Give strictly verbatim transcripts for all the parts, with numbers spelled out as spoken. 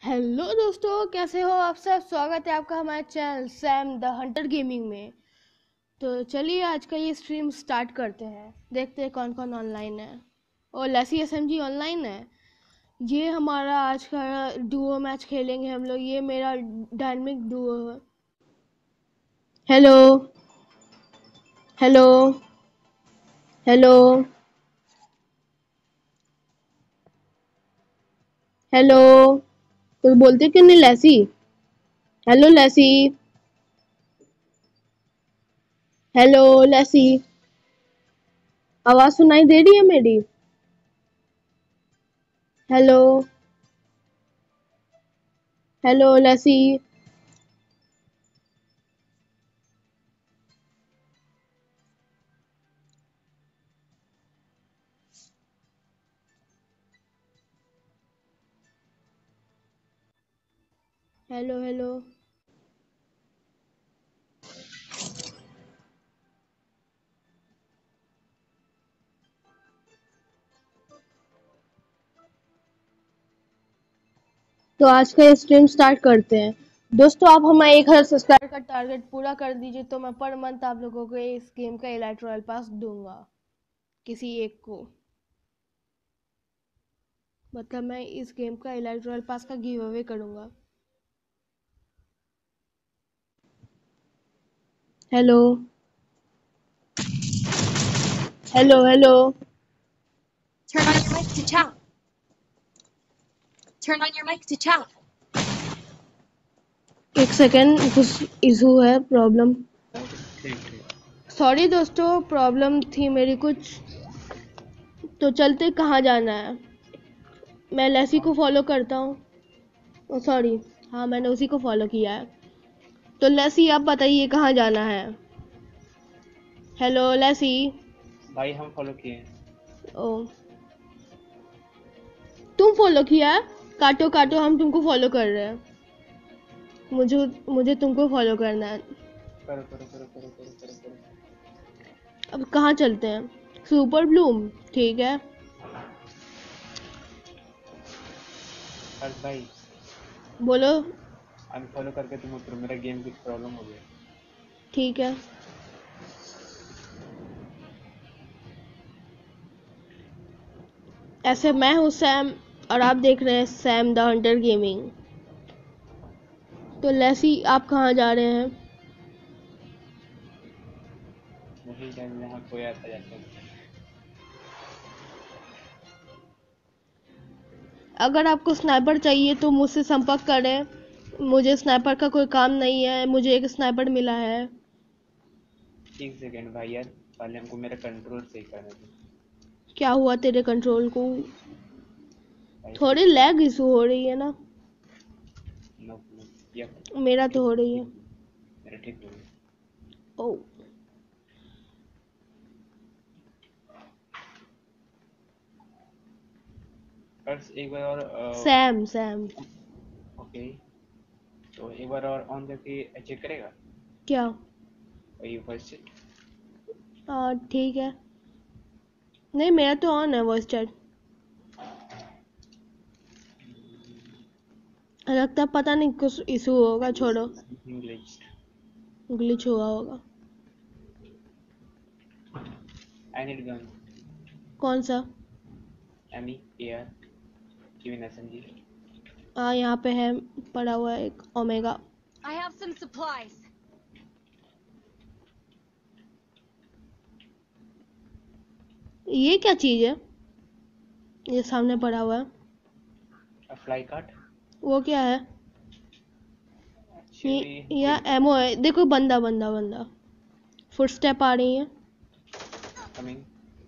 Hello दोस्तों, कैसे हो आप सब। स्वागत है आपका हमारे channel Sam the hunter gaming में। तो चलिए आज का ये स्ट्रीम स्टार्ट करते हैं। देखते हैं कौन कौन ऑनलाइन है। और लेसी एसएमजी ऑनलाइन है। ये हमारा आज का डुओ मैच खेलेंगे हम लोग। ये मेरा डायनामिक डुओ है। Hello hello hello hello. तो बोलते क्यों नहीं Lacy. Hello Lacy. Hello Lacy. आवाज सुनाई दे रही है मेरी। Hello hello Lacy. Hello hello. तो आज का स्ट्रीम स्टार्ट करते हैं। दोस्तों आप हमारे एक हज़ार सब्सक्राइबर का टारगेट पूरा कर दीजिए तो मैं पर मंथ आप लोगों को इस गेम का एलाइट रॉयल पास दूंगा, किसी एक को। मतलब मैं इस गेम का एलाइट रॉयल पास का गिव अवे करूंगा। Hello hello hello. Turn on your mic to chat. Turn on your mic to chat. एक सेकेंड, कुछ इशू है, प्रॉब्लम। सॉरी दोस्तों, प्रॉब्लम थी मेरी कुछ। तो चलते, कहाँ जाना है। मैं लेसी को फॉलो करता हूँ। सॉरी, हाँ मैंने उसी को फॉलो किया है। तो लेसी आप बताइए कहाँ जाना है। Hello Lacy. भाई हम फॉलो किए हैं। ओ, तुम फॉलो किया है। काटो काटो, हम तुमको फॉलो कर रहे हैं। मुझे मुझे तुमको फॉलो करना है। करो करो करो करो करो करो करो। अब कहाँ चलते हैं। सुपर ब्लूम, ठीक है। हर्ष भाई बोलो। अनफॉलो करके तुम उतरो, मेरा गेम कुछ प्रॉब्लम हो गया। ठीक है। ऐसे मैं हूँ सैम और आप देख रहे हैं सैम द हंटर गेमिंग। तो लेसी आप कहाँ जा रहे हैं। नहीं जान यहाँ कोई आता जाता है। अगर आपको स्नाइपर चाहिए तो मुझसे संपर्क करें। मुझे स्नाइपर का कोई काम नहीं है, मुझे एक स्नाइपर मिला है। एक सेकेंड भाई यार, पहले हमको मेरा कंट्रोल सही करने दो। क्या हुआ तेरे कंट्रोल को। भाई थोड़ी कुछ लैग इशू हो रही है ना। नो नो या मेरा तो ठीक हो रही है। ठीक मेरा ठीक हो गया। ओ, हर्ष एक बार और अ, सैम सैम। ओके, तो एक बार और ऑन करके चेक करेगा। क्या। और ये वॉइस चेक। हाँ ठीक है। नहीं, मेरा तो ऑन है वॉइस चैट। लगता है पता नहीं कुछ इशू होगा, छोड़ो। इंग्लिश ग्लिच हुआ होगा। I need gun. कौन सा। M E A R given SMG. हाँ यहाँ पे है, पड़ा हुआ है एक omega. I have some supplies. ये क्या चीज है, ये सामने पड़ा हुआ है। फ्लाई कार्ड वो क्या है। ये एक्चुअली या एमओ है। देखो, बंदा बंदा बंदा। फुट स्टेप आ रही है। कमिंग।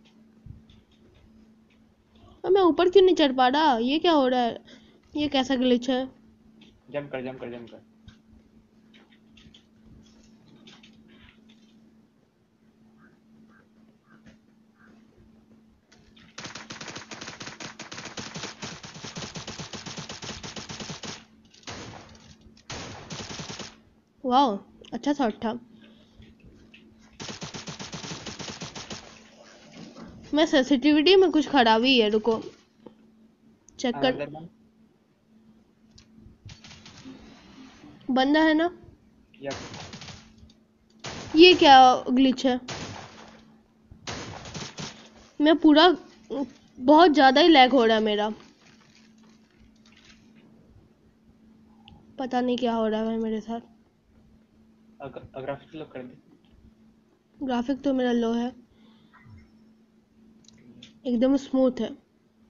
अब मैं ऊपर क्यों नहीं चढ़ पा रहा, ये क्या हो रहा है। ये कैसा ग्लिच है। जंप कर जंप कर जंप कर। वाह, अच्छा शॉट था। मैं सेंसिटिविटी में कुछ खराबी है, रुको चेक कर। Another one. बंदा है ना? या ये क्या ग्लिच है? मैं पूरा बहुत ज्यादा ही लैग हो रहा है मेरा, पता नहीं क्या हो रहा है भाई मेरे साथ। अगर ग्राफिक्स लो कर दे। ग्राफिक तो मेरा लो है, एकदम स्मूथ है।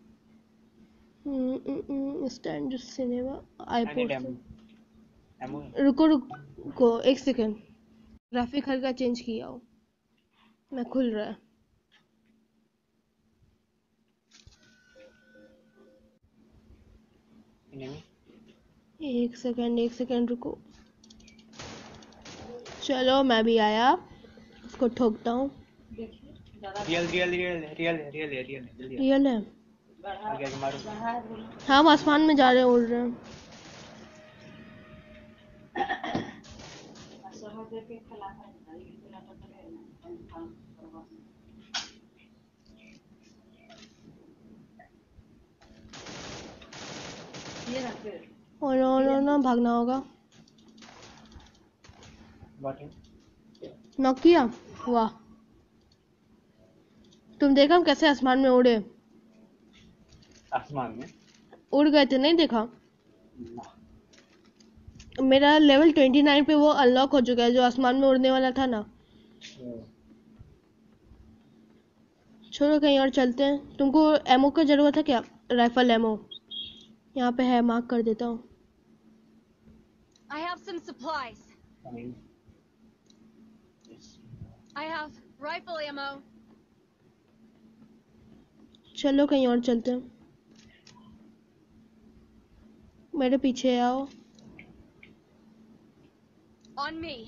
स्टैंड सिनेमा आई नीड आईपोर्ट एमो से। एमो रुको रुको एक सेकेंड, ग्राफिक हल्का चेंज किया हो, मैं खुल रहा है। एनिमी एक सेकेंड एक सेकेंड रुको। चलो मैं भी आया, उसको ठोकता हूँ। Real real real real real real जल्दी रियल है? आगे आगे मारो। हम आसमान में जा रहे हैं, उड़ रहे हैं। और नो नो नो भागना होगा। बॉटम नॉक किया, वाह। तुम देखा हम कैसे आसमान में उड़े? आसमान में उड़ गए थे, नहीं देखा? ना। मेरा लेवल ट्वेंटी नाइन पे वो अनलॉक हो चुका है, जो आसमान में उड़ने वाला था ना। छोड़ो कहीं और चलते हैं। तुमको एमो का जरूरत है क्या? राइफल एमो यहाँ पे है, मार्क कर देता हूँ। I have some supplies. Fine. I have rifle ammo. चलो कहीं और चलते हैं, मेरे पीछे आओ। On me.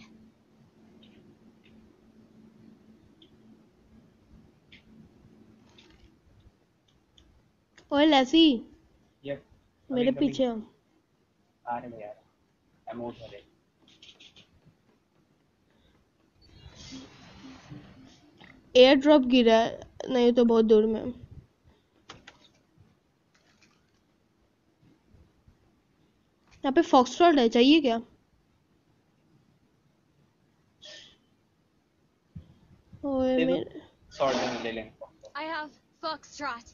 ओए लैसी, Yep. मेरे Coming, coming. पीछे आओ। आ रहे हैं यार, एमो उठा रहे। एयर ड्रॉप गिरा है, नहीं तो बहुत दूर में। यहाँ पे फॉक्सट्रॉट है, चाहिए क्या? ओए दे दो, मेरे शॉर्ट में ले लेंगे। I have foxtrot.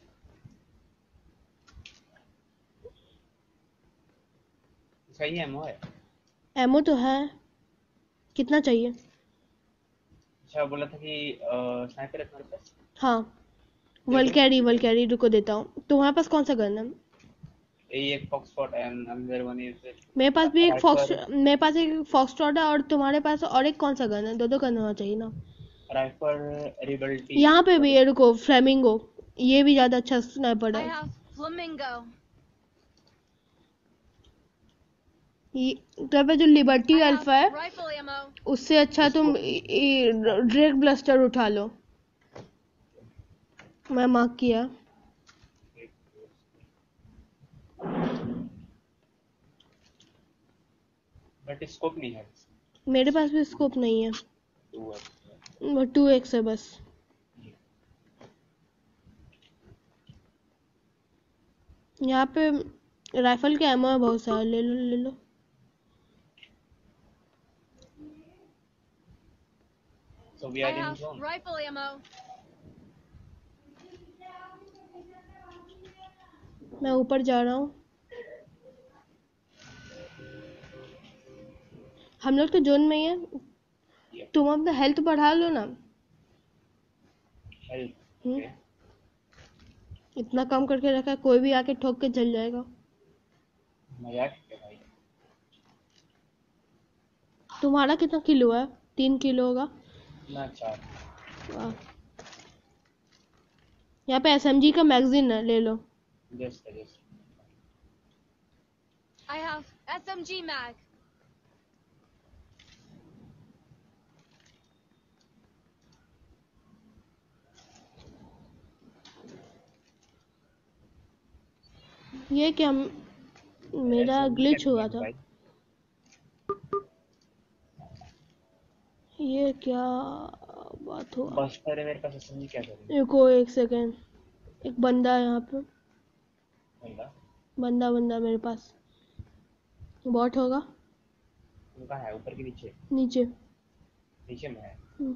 सही एमो है। एमो तो है, कितना चाहिए? अच्छा बोला था कि स्नाइपर है तुम्हारे पास? हाँ, दे वल दो। कैरी वल कैरी रुको देता हूँ। तुम्हारे पास कौन सा गन है? ये एक fox spot and another one is मेरे पास भी एक फॉक्स राइफल। मेरे पास एक फॉक्सट्रॉट है, और तुम्हारे पास और एक कौन सा गन है? दो दो गन होना चाहिए ना। राइफल रिबल्टी। यहाँ पे भी है, रुको, फ्लेमिंगो, ये भी ज्यादा अच्छा स्नाइपर I है। have flamingo. ये तो पे जो लिबर्टी I have अल्फा है, rifle ammo. उससे अच्छा तुम ड्रेक ब्लस्टर उठा लो। मैं मार्क किया। बट स्कोप नहीं है। मेरे पास भी स्कोप नहीं है, टू है। वो टू एक्स है बस। यहाँ पे राइफल के एमो है बहुत सारा, ले लो ले लो। So we I are in have zone. rifle ammo. मैं ऊपर जा रहा हूँ। हम लोग तो जोन में ही है। Yep. तुम अपना हेल्थ बढ़ा लो ना। Help. हम्म, Okay. इतना कम करके रखा है, कोई भी आके ठोक के चल जाएगा। मजाक है भाई। तुम्हारा कितना किलो है? तीन किलो होगा। ना चार। वाह। यहाँ पे एसएमजी का मैगजीन है, ले लो। Just just. I have S M G mag. ये क्या, मेरा ग्लिच हुआ था। ये क्या बात हुआ? बस्टर है मेरे पास, एसएमजी क्या करें? रुको एक सेकेंड, एक बंदा है यहाँ पे। बंदा बंदा बंदा मेरे पास, बॉट होगा। तुम कहाँ है, ऊपर के नीचे? नीचे। नीचे में है। हम्म,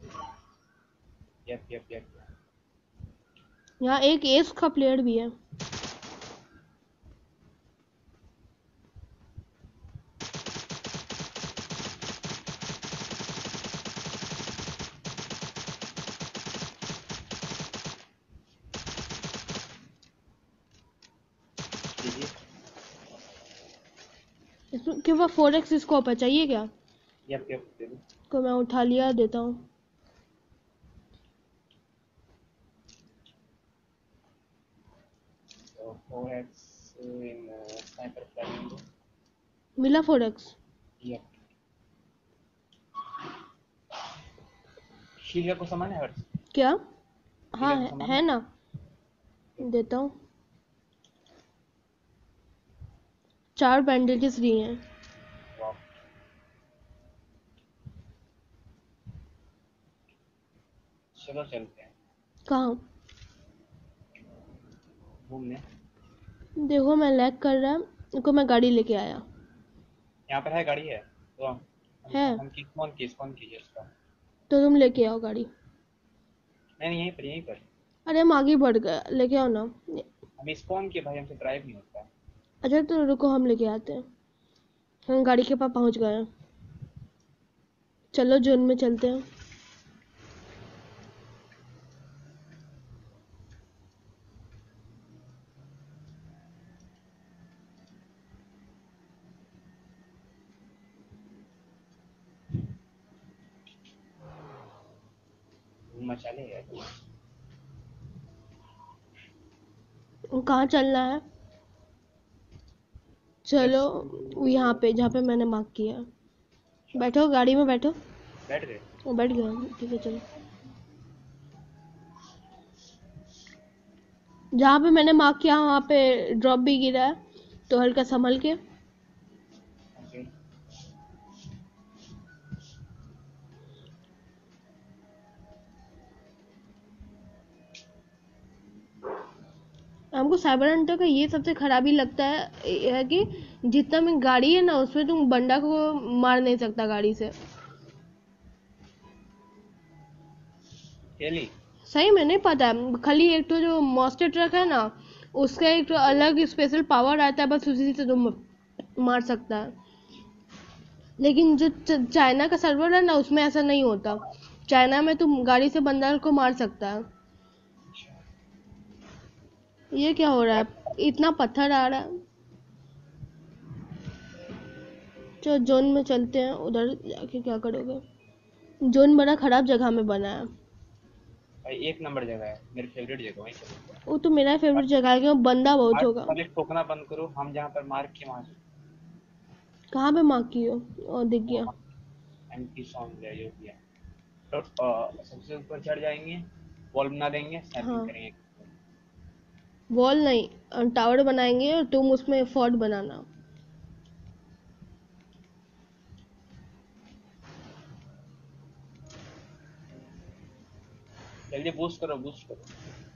यप यप यप। यहाँ एक एस का प्लेयर भी है। लीजिए। इसमें के पास फोर एक्स स्कोप है, चाहिए क्या? यप यप दे दो। को मैं उठा लिया, देता हूँ। तो four X in sniper flamingo. मिला फोर एक्स? यप। शील्ड का कुछ सामान है हर्ष? क्या? हाँ शील्ड का है, सामान है ना, देता हूँ। चार बैंडेजेस दिए हैं। वाह। चलो चलते हैं कहाँ? घूमने। देखो मैं लैग कर रहा है, को मैं गाड़ी लेके आया। यहाँ पर है, गाड़ी है तो हम है हम किस कौन किस कौन कीजिए उसका? तो तुम लेके आओ गाड़ी। नहीं नहीं, यहीं पर यहीं पर। अरे हम आगे बढ़ गए, लेके आओ ना। हम स्पॉन किए भाई, हमसे ड्राइव नहीं होता। अच्छा तो रुको, हम लेके आते हैं। हम गाड़ी के पास पहुंच गए हैं। चलो जोन में चलते हैं। मचाले यार। कहाँ चलना है? चलो यहाँ पे, जहाँ पे मैंने मार्क किया है। बैठो गाड़ी में, बैठो। बैठ गए। वो बैठ गया, ठीक है चलो। जहाँ पे मैंने मार्क किया वहाँ पे ड्रॉप भी गिरा है, तो हल्का संभल के। ओके। हमको साइबर हंटर का ये सबसे खराबी लगता है, ये है कि जितना में गाड़ी है ना, उसमें तुम बंदा को मार नहीं सकता गाड़ी से। केली। सही में नहीं पता है, खाली एक तो जो मॉन्स्टर ट्रक है ना, उसका एक तो अलग स्पेशल पावर आता है, बस उसी से तुम मार सकता है। लेकिन जो च- चाइना का सर्वर है ना, उसमें ऐसा नहीं होता। चाइना में तुम गाड़ी से बंदा को मार सकता है। ये क्या हो रहा है? इतना पत्थर आ रहा है। चलो जोन में चलते हैं, उधर जाके क्या करोगे? जोन बड़ा खराब जगह में बना है। भाई एक नंबर जगह है, मेरी फेवरेट जगह, वहीं चलो। वो तो मेरा फेवरेट जगह है, क्योंकि बंदा बहुत मार्क होगा। पहले ठोकना बंद करो, हम जहाँ पर मार्क किए वहाँ से। कहाँ पे मार्क की हो? ओ दिख गया। एंटी सॉन्ग है जो भी है। तो अ, सबसे ऊपर चढ़ जाएंगे, वॉल बना देंगे, स्नैपिंग हाँ, करेंगे। वॉल नहीं, टावर बनाएंगे और तुम उसमें फोर्ट बनाना। जल्दी बूस्ट करो, बूस्ट करो।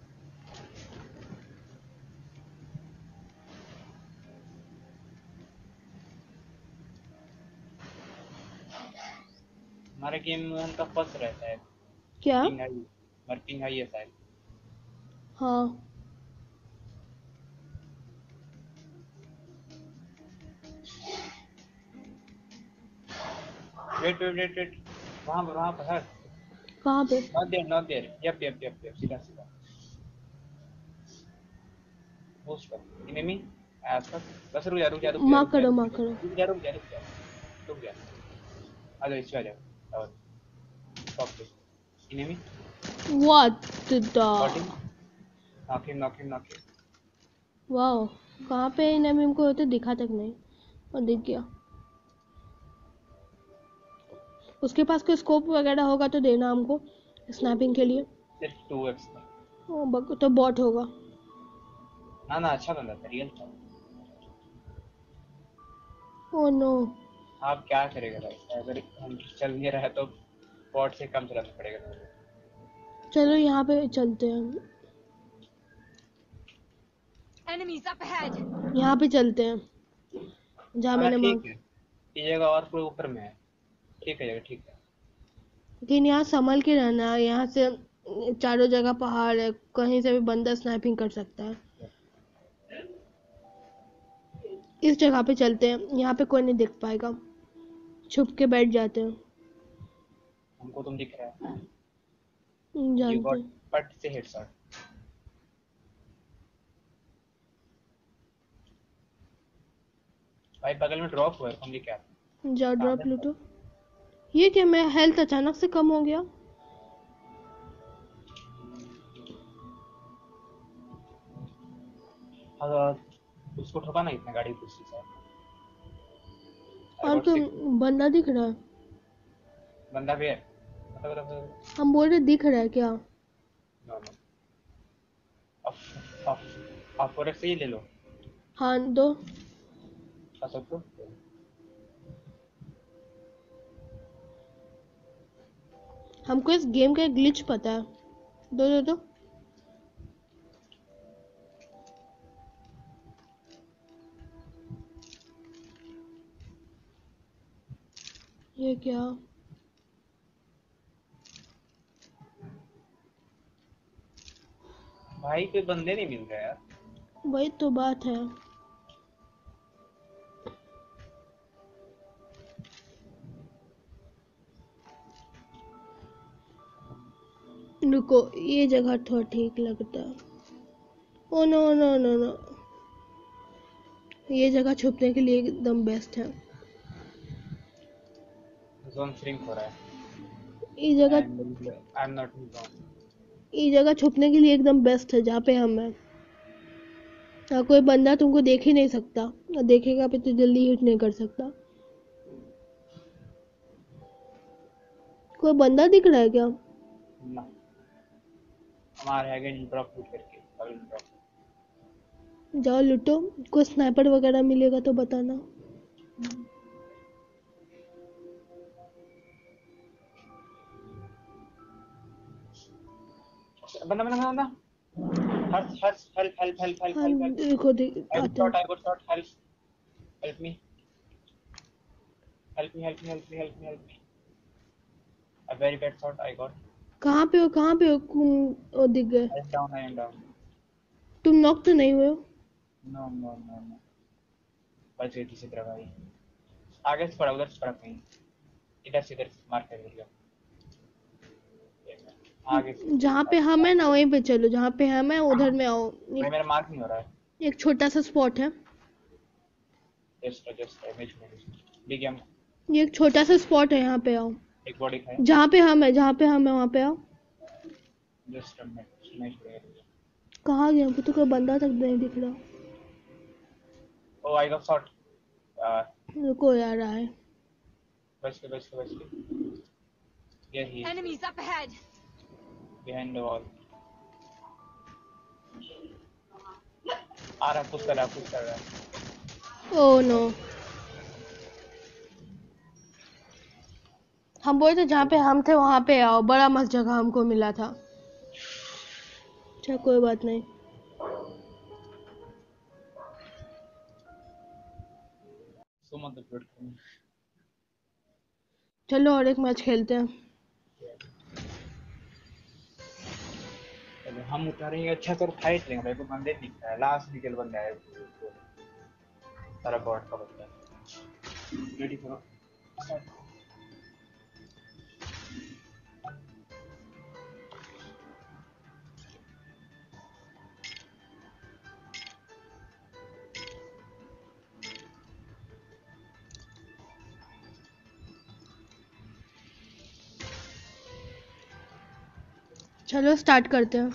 हमारे गेम में उनका फर्स्ट रहता है। क्या? पिंग हाई, हमारी पिंग हाई है शायद। हाँ वेट वेट वेट वेट, वहाँ पर वहाँ पर है। कहाँ पे? Not there not there, yup yup yup yup, सीधा सीधा बूस्ट करो। इनेमी आसपास। बस रुक जा रुक जा रुक जा मार्क रुक जा करो, रुक मार्क करो। जा रुक जा रुक जा रुक जा। आ जाओ, इसमें आ जाओ। और टॉप पे enemy. What the got him. Knock him knock him knock him. Wow, कहाँ पे इन्हें हमको होते दिखा तक नहीं, और दिख गया। उसके पास कोई स्कोप वगैरह होगा तो देना हमको, स्नैपिंग के लिए। सिर्फ टू एक्स था। ओ बग, तो बॉट होगा। ना ना, अच्छा बंदा था, रियल था। Oh no. आप क्या करेगा भाई, अगर हम चल नहीं रहा है तो बॉट से कम चलाना पड़ेगा। चलो यहाँ पे चलते हैं, Enemies up ahead. यहाँ पे चलते हैं जहाँ हाँ मैंने ठीक मांग। है, ये जगह और पूरे ऊपर में है। ठीक है जगह, ठीक है। लेकिन यहाँ संभल के रहना है, यहाँ से चारों जगह पहाड़ है, कहीं से भी बंदा स्नाइपिंग कर सकता है। इस जगह पे चलते हैं, यहाँ पे कोई नहीं देख पाएगा, छुप के बैठ जाते हैं। हमको तुम दिख रहा है। हम्म, यू जानते गॉट हैं। पट से हेडशॉट। भाई बगल में ड्रॉप हुआ है, तुम लेके आते जाओ ड्रॉप सामने। लूटो। ये क्या, मैं हेल्थ अचानक से कम हो गया। हाँ, उसको ठोका ना इतना गाड़ी दूसरी साइड। और तुम, बंदा दिख रहा है? बंदा भी है। बता बता बता। हम बोल रहे दिख रहा है क्या? No no. अब अब अब प्रोडक्ट से ही ले लो। हाँ दो। खा सकते हो। हमको इस गेम का एक ग्लिच पता है। दो दो दो। ये क्या? भाई कोई बंदे नहीं मिल रहे यार। वही तो बात है। रुको, ये जगह थोड़ा ठीक लगता है। Oh no no no no, ये जगह छुपने के लिए एकदम बेस्ट है। जोन श्रिंक हो रहा है। ये जगह I am not in zone. ये जगह छुपने के लिए एकदम बेस्ट है, जहाँ पे हम हैं। यहाँ कोई बंदा तुमको देख ही नहीं सकता, और देखेगा भी तो जल्दी हिट नहीं कर सकता। कोई बंदा दिख रहा है क्या? ना, हमारे आगे ड्रॉप लूट करके बगल में ड्रॉप। जाओ लूटो, कोई स्नाइपर वगैरह मिलेगा तो बताना। बंदा बंदा बंदा। Harsh Harsh help help help help हाँ हेल्प हेल्प। देखो देख आई आते गॉट हैं। I got shot. Help help me help me help me help me help me help me. A very bad shot I got. कहाँ पे हो, कहाँ पे हो? कुम- ओ दिख गए। I am down I am down. तुम नॉक तो नहीं हुए हो? No no no no. बच गई किसी तरह भाई। आगे से पड़ा, उधर से पड़ा कहीं। इधर से इधर से मार कर दिया। आगे से जहाँ पे हम है ना वहीं पे चलो, जहाँ पे हम है उधर में आओ। भाई एक, मेरा मार्क नहीं हो रहा है। एक छोटा सा स्पॉट है। जस्ट जस्ट इमेज में बिग एम। ये एक छोटा सा स्पॉट है, यहाँ पे आओ। एक बॉडी खाए। जहाँ पे हम है, जहाँ पे हम है वहाँ पे आओ। जस्ट मिनट नहीं छोड़ेगा। कहाँ गया? हमको तो कोई बंदा तक नहीं दिख रहा। Oh I got shot. रुको यार आए। बच के बच के बच के। ये ही Enemies up ahead. Behind the wall. आ रहा, पुश कर रहा पुश कर रहा। ओह नो, हम बोले थे जहाँ पे हम थे वहाँ पे आओ। बड़ा मस्त जगह हमको मिला था। अच्छा कोई बात नहीं। सो मत अपलोड करना। चलो और एक मैच खेलते हैं। चलो हम उतारेंगे अच्छा कर फाइट लेंगे भाई। को बंदे दिख रहा है, लास्ट निकल बंदा है सारा बॉट का बंदा। रेडी करो। चलो स्टार्ट करते हैं।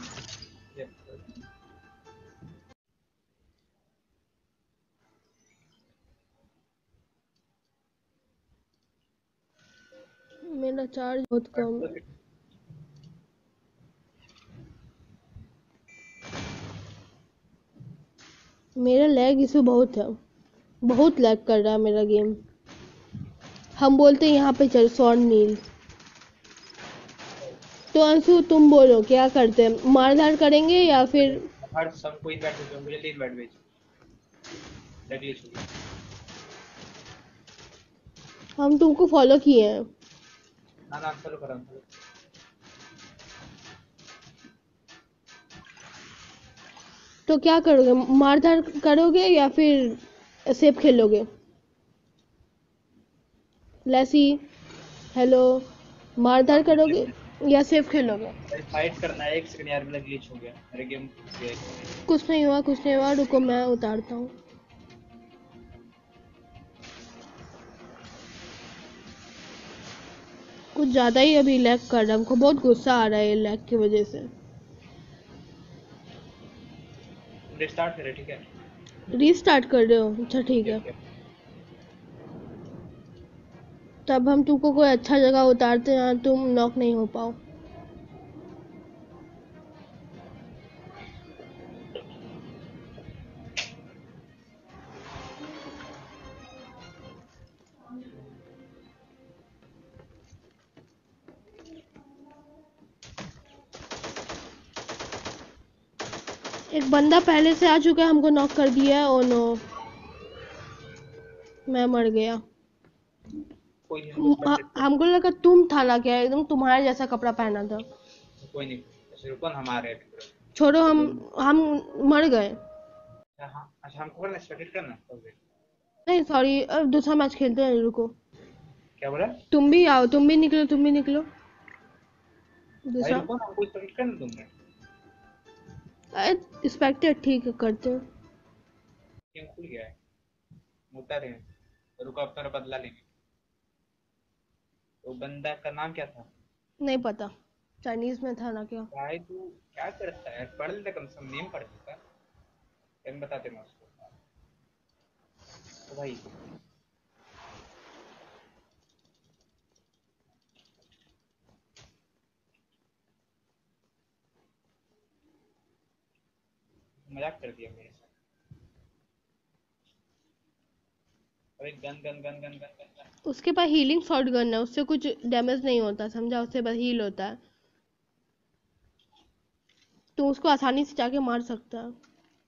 मेरा चार्ज बहुत कम है। मेरा लैग इशू बहुत है, बहुत लैग कर रहा है मेरा गेम। हम बोलते हैं यहाँ पे चल सॉन नील। तो अंशु तुम बोलो क्या करते हैं, मारधाड़ करेंगे या फिर? हर सबको इनवाइट भेजो, मुझे इनवाइट भेज। लगी छोड़ी। हम तुमको फॉलो किए हैं। ना ना अनफॉलो करो अनफॉलो। तो क्या करोगे, मारधार करोगे या फिर सेफ खेलोगे? लेसी, हेलो, मारधार करोगे या सेफ खेलोगे? भाई फाइट करना है। एक सेकंड यार, मेरा ग्लिच हो गया, मेरे गेम घुस गया। कुछ नहीं हुआ, कुछ नहीं हुआ, रुको मैं उतारता हूँ। कुछ ज्यादा ही अभी लैग कर रहा है, हमको बहुत गुस्सा आ रहा है लैग की वजह से। रिस्टार्ट करे, ठीक है? रीस्टार्ट कर रहे हो? अच्छा ठीक है। तब हम तुमको कोई अच्छा जगह उतारते हैं, तुम नॉक नहीं हो पाओ। एक बंदा पहले से आ चुका है, हमको नॉक कर दिया है। ओ नो, मैं मर गया। कोई नहीं, म- हमको ह- हमको लगा तुम था ना, क्या एकदम तुम्हारे जैसा कपड़ा पहना था। कोई नहीं, अच्छा रुको ना, हमारे छोड़ो, हम हम मर गए। अच्छा हाँ, अच्छा हमको करना स्टार्ट करना। ओके, नहीं सॉरी, अब दूसरा मैच खेलते हैं, रुको। क्या बोला तुम भी आओ, तुम भी निकलो, तुम भी निकलो। भाई? दूसरा रुको ना, हमको स्टार्ट करना तुमने। एक्सपेक्टेड, ठीक है करते हैं। गेम खुल गया है, मुता रहे हैं। रुको, अब तेरा बदला लेंगे। तो बंदा का नाम क्या था? नहीं पता, चाइनीज में था ना क्या? भाई तू क्या करता है? पढ़ लेता, कम से कम नेम पढ़ लेता। क्या बताते मैं उसको। तो भाई मजाक कर दिया मेरे साथ। अरे gun gun gun gun gun gun gun. उसके पास हीलिंग शॉट गन है, उससे कुछ डैमेज नहीं होता, समझा? उससे बस हील होता है, तो उसको आसानी से जाके मार सकता है।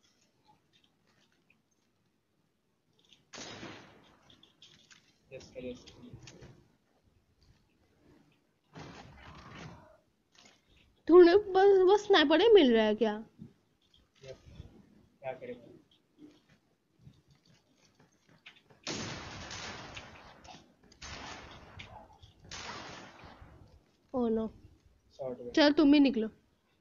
यस कर यस। तूने बस बस स्नाइपर ही मिल रहा है क्या? क्या करेगा? Oh no, short gun. चल तुम भी निकलो।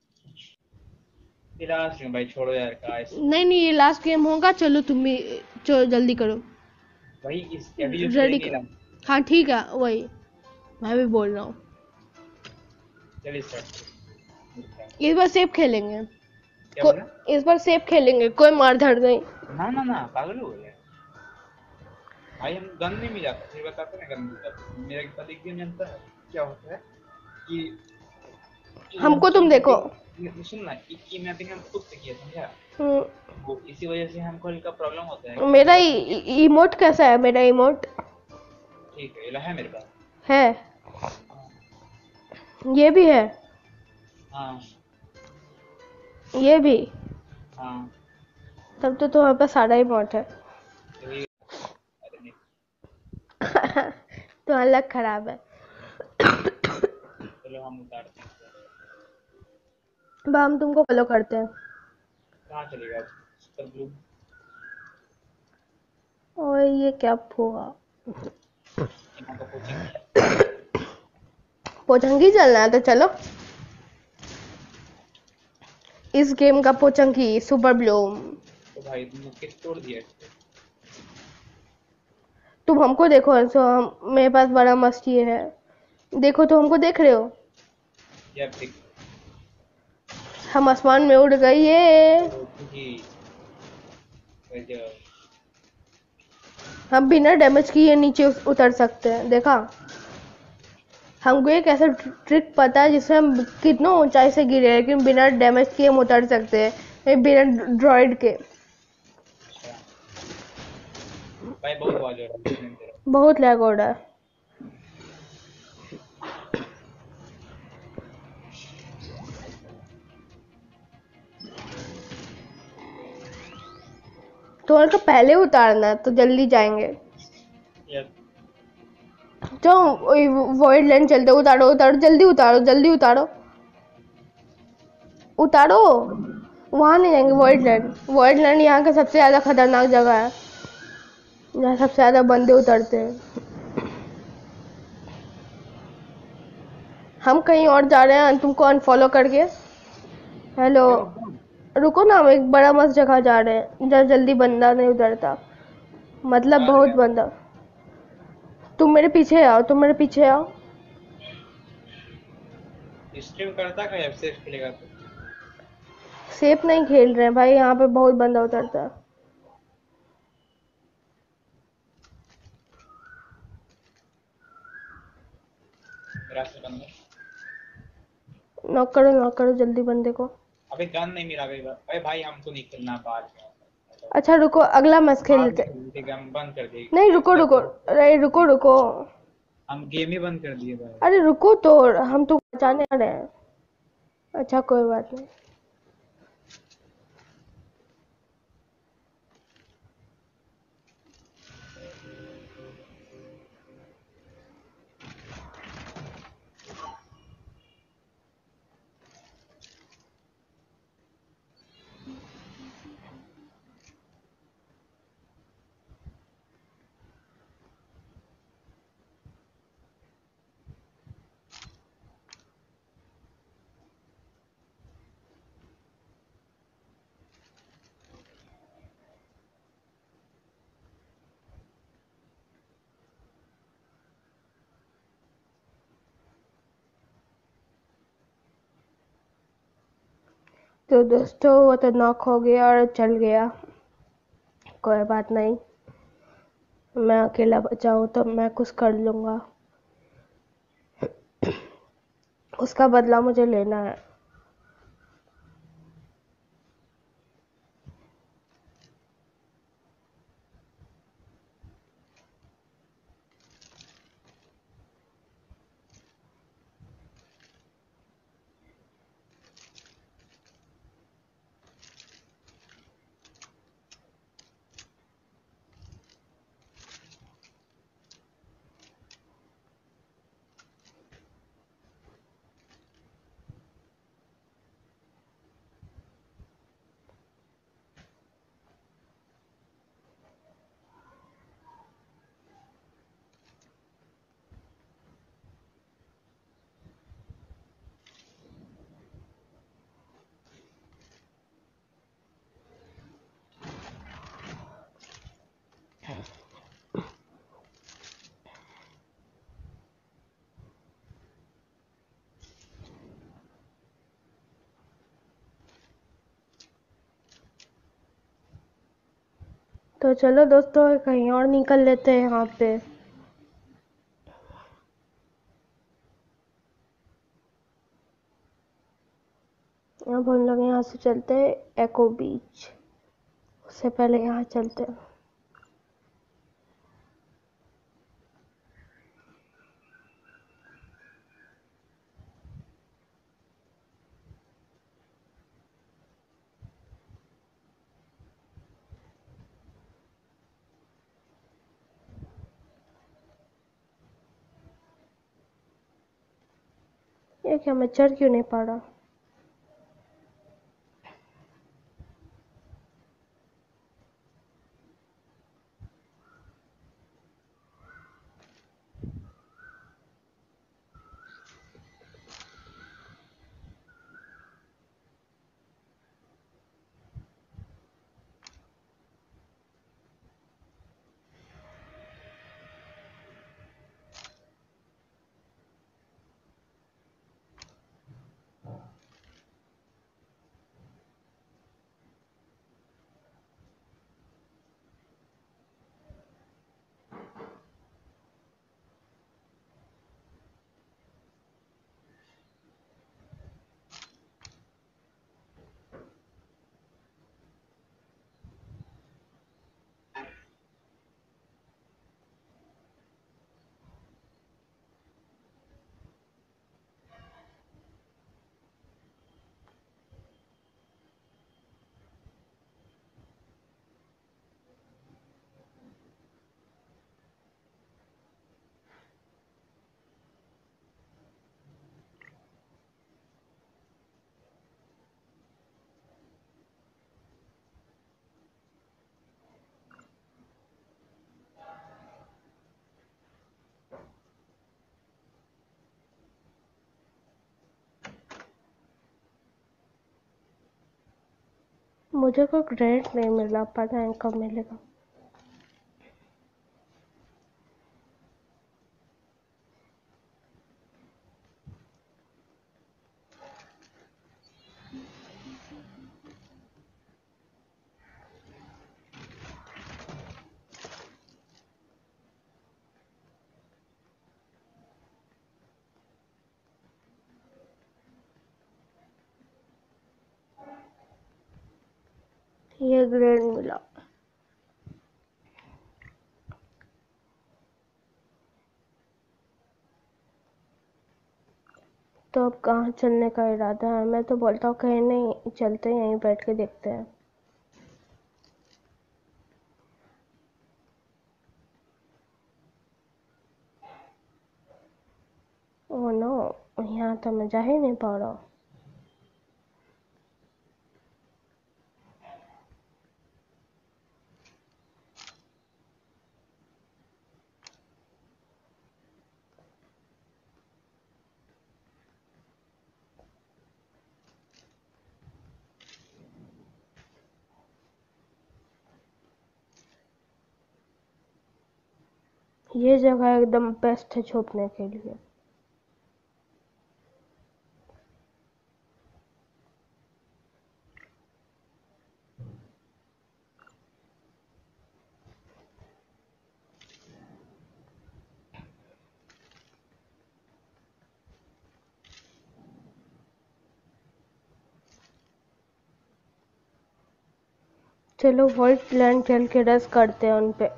लास्ट में भाई, छोड़ो यार गाइस। नहीं नहीं, ये लास्ट गेम होगा, चलो तुम भी, चलो जल्दी करो। भाई इस एबिलिटी रेडी नहीं करो। रहा। हाँ ठीक है, वही मैं भी बोल रहा हूँ। चलिए स्टार्ट। इस बार सेफ खेलेंगे। क्या को, बोला? इस बार सेफ खेलेंगे, कोई मार धाड़ नहीं। ना ना ना, पागल हो गए भाई। हम गन नहीं मिल जाता, फिर बताते ना गन मिलता तो। मेरा एक बार एक गेम जानता है क्या होता है कि कि हम हमको की तुम देखो। मैपिंग, सुन ना, की मैपिंग हम खुद से किया, समझा? हम्म, वो इसी वजह से हमको हल्का प्रॉब्लम होता है कि मेरा मेरा- इमोट कैसा है? मेरा इमोट ठीक है, ये है मेरे पास। है, हाँ ये भी है, हाँ ये भी। हाँ, तब तो तुम्हारे पास सारा इमोट है। तो ये अरे नहीं, तो अलग खराब है। चलो हम उतारते हैं इसको। अब हम तुमको फॉलो करते हैं। कहाँ चलेगा सुपर ब्लू? और ये क्या हुआ? यहाँ का कोचिंग। पोचंगी चलना है तो चलो। इस गेम का पोचंगी सुपर ब्लूम। तो भाई तुमने किस तोड़ दिया इसको? तुम हमको देखो अंशु, हम मेरे पास बड़ा मस्त ये है, देखो तो हमको देख रहे हो? या फिर हम आसमान में उड़ गए ये। जी गजब। हम बिना डैमेज किए नीचे उस- उतर सकते हैं, देखा? हमको एक ऐसा ट्रिक पता है जिससे हम कितना ऊंचाई से गिरे लेकिन बिना डैमेज किए हम उतर सकते हैं, बिना ड्रॉइड के। अच्छा भाई, बहुत आवाज हो रहा है तेरा। बहुत लैग हो रहा है। तुम्हारे को पहले उतारना है तो जल्दी जाएंगे। यस चलो वॉइड लैंड चलते, उतारो उतारो जल्दी उतारो जल्दी उतारो उतारो। वहां नहीं जाएंगे, वॉइड लैंड। वॉइड लैंड यहाँ का सबसे ज्यादा खतरनाक जगह है, जहाँ सबसे ज्यादा बंदे उतरते हैं। हम कहीं और जा रहे हैं तुमको अनफॉलो करके। हेलो, रुको ना, हम एक बड़ा मस्त जगह जा रहे हैं जहाँ जल्दी बंदा नहीं उतरता, मतलब बहुत बंदा। तुम मेरे पीछे आओ, तुम मेरे पीछे आओ। स्ट्रीम करता का एफ सी एस खेलेगा तो सेफ नहीं खेल रहे हैं भाई, यहाँ पे बहुत बंदा उतरता है। मेरा से बंदा। नॉक करो नॉक करो जल्दी बंदे को। अबे गन नहीं मिला अबे अबे भाई हमको नहीं खेलना बाहर में। अच्छा रुको, अगला मैच खेल बाहर लेते। में खेल हम बंद कर दिए। नहीं रुको रुको, अरे रुको रुको, हम गेम ही बंद कर दिए भाई। अरे रुको तो, हम तो बचाने आ रहे हैं। अच्छा कोई बात नहीं। तो दोस्तों वो तो नॉक हो गया और चल गया, कोई बात नहीं। मैं अकेला बचा हूँ तो मैं कुछ कर लूँगा, उसका बदला मुझे लेना है। तो चलो दोस्तों कहीं और निकल लेते हैं यहाँ पे। अब हम लोग यहाँ से चलते हैं एको बीच, उससे पहले यहाँ चलते हैं। ये क्या, मैं चढ़ क्यों नहीं पा रहा? मुझे कोई ग्रेड नहीं मिला, पता है कब मिलेगा। ये ग्रेड मिला। तो अब कहाँ चलने का इरादा है? मैं तो बोलता हूँ कहीं नहीं चलते, यहीं बैठ के देखते हैं। ओह नो, यहाँ तो मैं जा ही नहीं पा रहा हूँ। ये जगह एकदम बेस्ट है छुपने के लिए। चलो व्हाइट लैंड चल के रस करते हैं उन पे।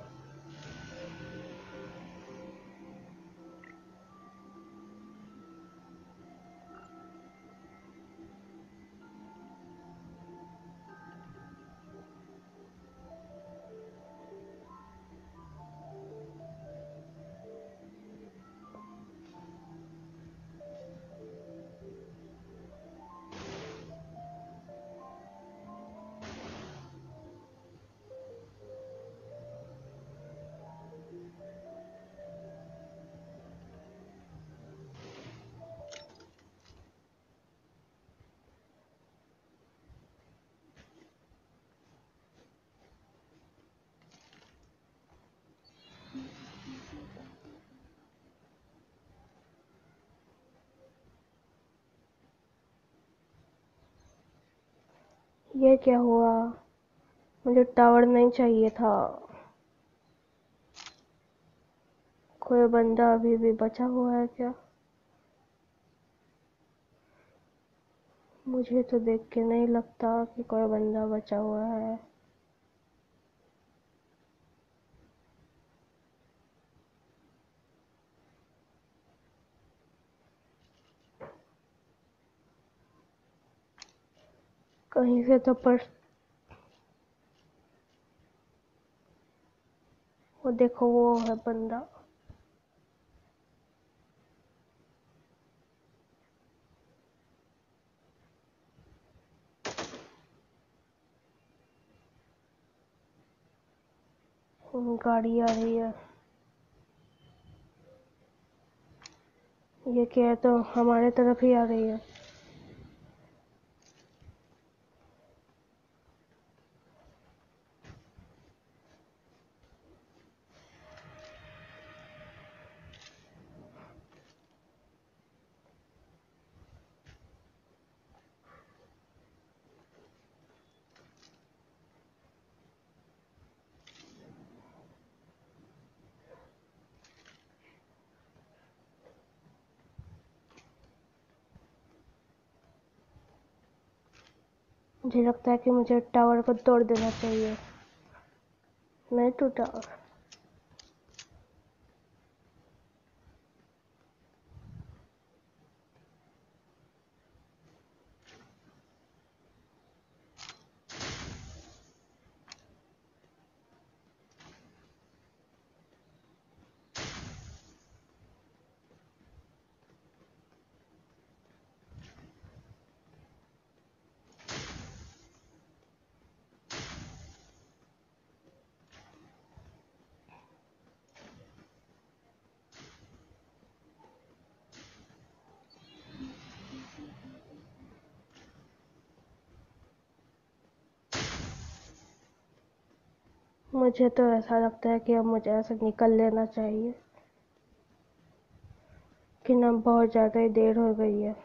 ये क्या हुआ? मुझे टावर नहीं चाहिए था। कोई बंदा अभी भी बचा हुआ है क्या? मुझे तो देख के नहीं लगता कि कोई बंदा बचा हुआ है। कहीं से तो पर वो देखो, वो है बंदा। गाड़ी आ रही है। ये क्या है, तो हमारे तरफ ही आ रही है। मुझे लगता है कि मुझे टावर को तोड़ देना चाहिए। नहीं टूटा। मुझे तो ऐसा लगता है कि अब मुझे ऐसे निकल लेना चाहिए कि ना बहुत ज़्यादा ही देर हो गई है।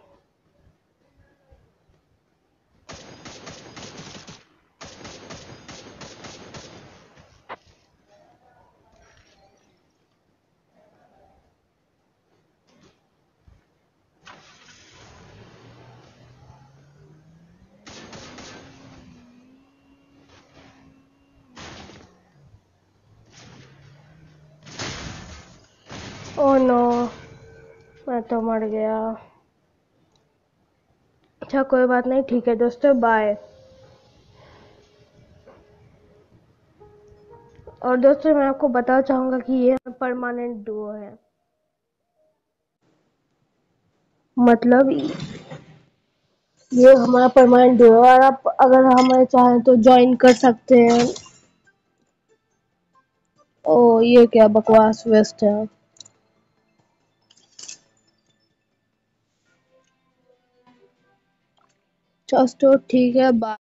ओह नो, मैं तो मर गया। अच्छा कोई बात नहीं, ठीक है दोस्तों, बाय। और दोस्तों मैं आपको बताना चाहूँगा कि ये परमानेंट डुओ है, मतलब ये हमारा परमानेंट डुओ है और आप अगर हमें चाहें तो ज्वाइन कर सकते हैं। ओ ये क्या बकवास वेस्ट है। दोस्तों ठीक है, बाय।